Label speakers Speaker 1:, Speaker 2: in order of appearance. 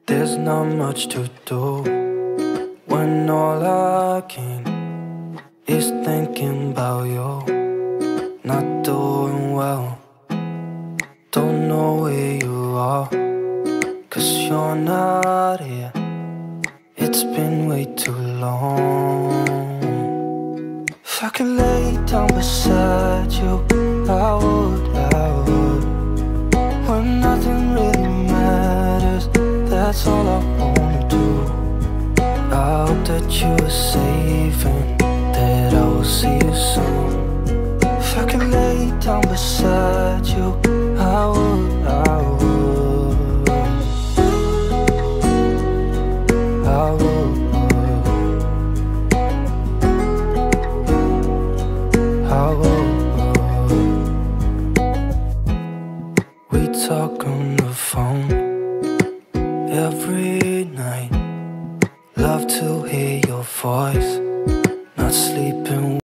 Speaker 1: There's not much to do when all I can is thinking about you. Not doing well, don't know where you are, 'cause you're not here. It's been way too long. If I could lay down beside you, I would. When nothing really matters, that's all I wanna do. I hope that you are safe and that I will see you soon. If I could lay down beside you, I would. I would. We talk on the phone every night. Love to hear your voice. Not sleeping